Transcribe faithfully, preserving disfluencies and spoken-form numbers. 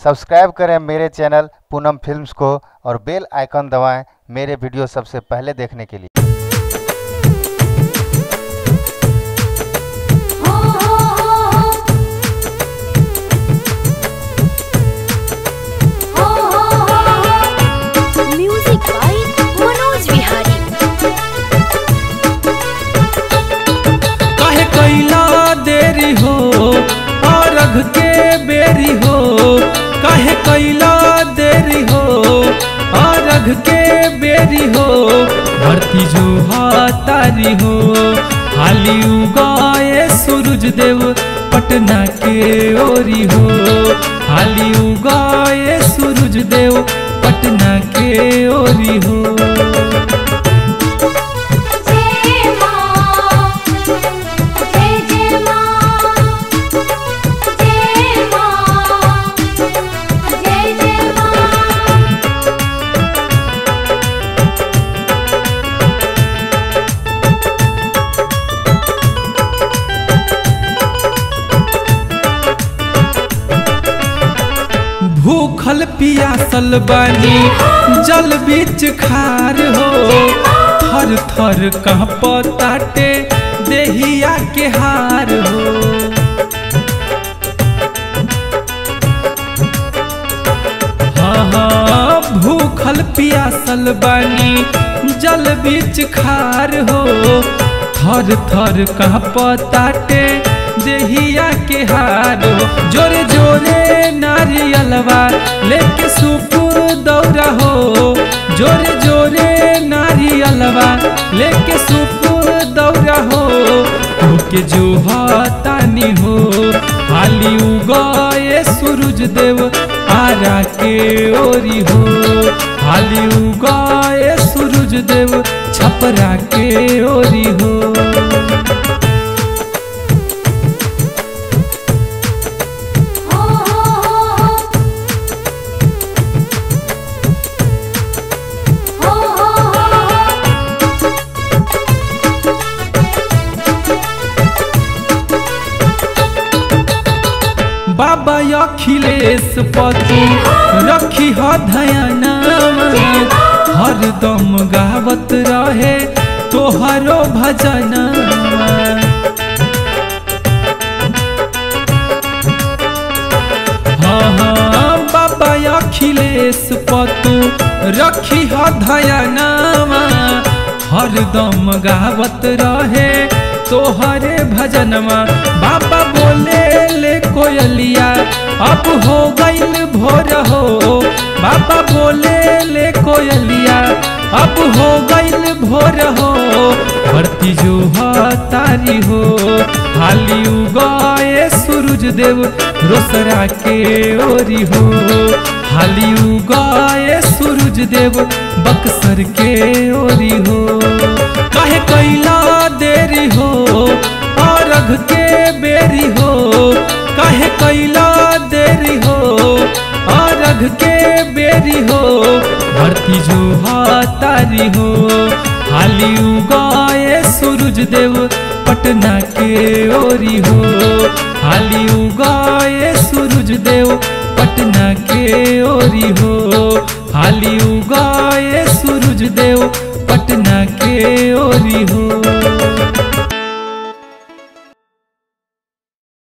Subscribe करें मेरे channel पूनम films को और बेल आइकन दबाएं मेरे वीडियो सबसे पहले देखने के लिए। Music by Manoj Vihari. काहे कैला देरी हो और अघ के बेरी हो, काहे कैला देरी हो और अघ के बेरी हो, भरती जो हातारी हो हाली उगाए सूरज देव पटना के ओरी हो, हाली उगाए सूरज देव पटना के ओरी हो। भूखल पियासल बानी जल बीच खार हो, थर थर कांपताटे देहिया के हार हो। हाँ हाँ भूखल पियासल बानी जल बीच खार हो, थर थर कांपताटे देहिया के हारो। जोरे जोरे नारियलवा लेके सुपुर दौरा हो, जोरे जोरे नारियलवा लेके सुपुर दौरा हो, होके जो हातानी हो हाली उगाए सूरज देव आरा के ओरी हो, हाली उगाए सूरज देव छपरा के ओरी हो। बाबा अखिलेश पतु रखी ह धयाना, हरदम गावत रहे तोहरो भजना। हाँ हाँ बाबा अखिलेश पतु रखी ह धयाना, हरदम गावत रहे तोहरे भजनमा। बाबा बोले ले कोयलिया अब हो गईल भोर हो, बाबा बोले ले कोयलिया अब हो गईल भोर हो, भरती जो हातारी हो हाली उगाए सूरज देव रोसरा के ओरी हो, हाली उगाए सूरज देव बक्सर के ओरी हो। काहे कैला देरी हो और अघ के बेरी हो, काहे कैला देरी हो और अघ के बेरी हो, भरती जो हातारी हो हाली उगाए सूरज देव पटना के ओरी हो, हाली उगाए सूरज देव पटना के ओरी हो, हाली उगाए सूरज देव पटना के ओरी हो।